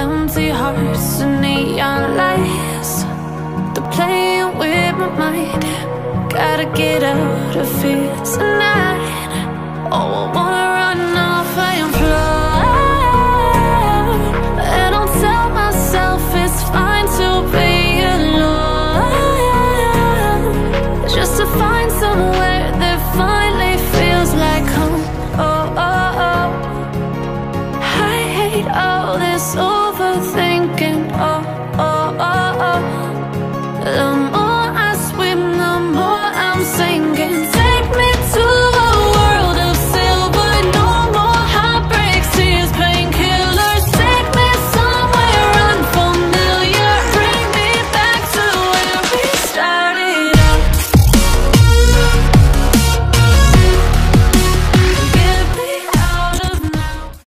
empty hearts and neon lights. They're playing with my mind. Gotta get out of here tonight. Oh, I wanna run off and fly, and I'll tell myself it's fine to be alone, just to find somewhere that finally feels like home. Oh, oh, oh. I hate all this.